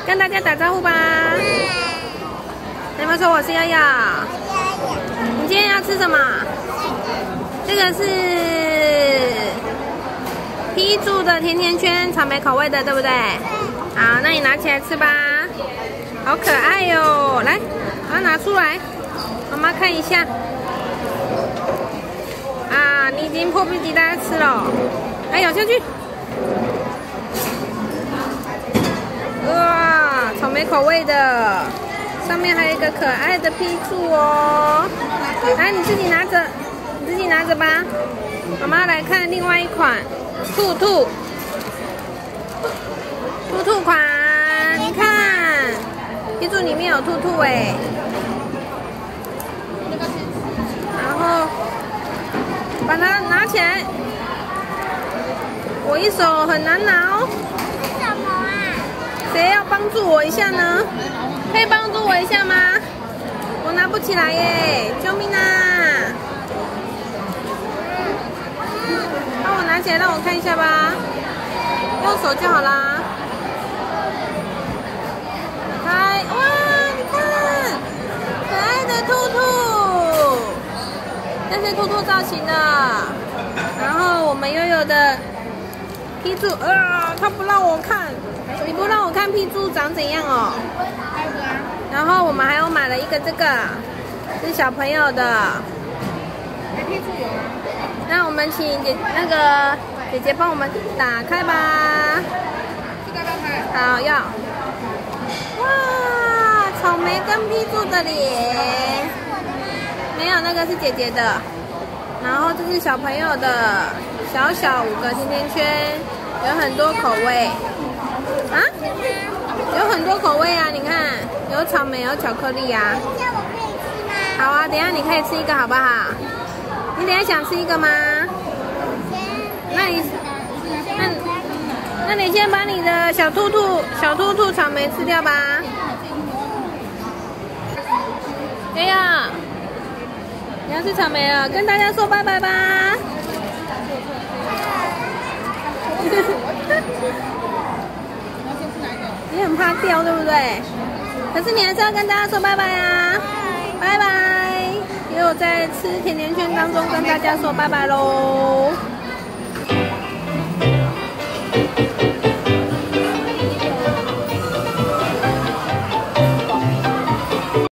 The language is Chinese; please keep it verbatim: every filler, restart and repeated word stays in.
跟大家打招呼吧。你们说我是悠悠。你今天要吃什么？这个是P柱的甜甜圈，草莓口味的，对不对？好，那你拿起来吃吧。好可爱哟、哦！来，把它拿出来，妈妈看一下。啊，你已经迫不及待吃了。来，咬下去。哇，草莓口味的，上面还有一个可爱的 P柱哦。来，你自己拿着，你自己拿着吧。妈妈来看另外一款兔兔，兔兔款，你看 ，P柱里面有兔兔哎。然后把它拿起来，我一手很难拿哦。谁要帮助我一下呢？可以帮助我一下吗？我拿不起来耶！救命啊！帮我拿起来，让我看一下吧。用手就好啦。打开，哇！你看，可爱的兔兔，这是兔兔造型的。然后我们悠悠的P柱，啊，他不让我看。你不让我看 P柱长怎样哦？然后我们还有买了一个这个，是小朋友的。那我们请姐那个姐姐帮我们打开吧。好，要。哇，草莓跟 P柱的脸。没有，那个是姐姐的。然后这是小朋友的，小小五个甜甜圈，有很多口味。啊，有很多口味啊！你看，有草莓，有巧克力啊。等一下我可以吃吗？好啊，等一下你可以吃一个，好不好？你等一下想吃一个吗？那你，那，那你先把你的小兔兔、小兔兔草莓吃掉吧。悠悠，你要吃草莓了，跟大家说拜拜吧。你很怕掉，对不对？可是你还是要跟大家说拜拜啊！拜拜！也有在吃甜甜圈当中跟大家说拜拜喽。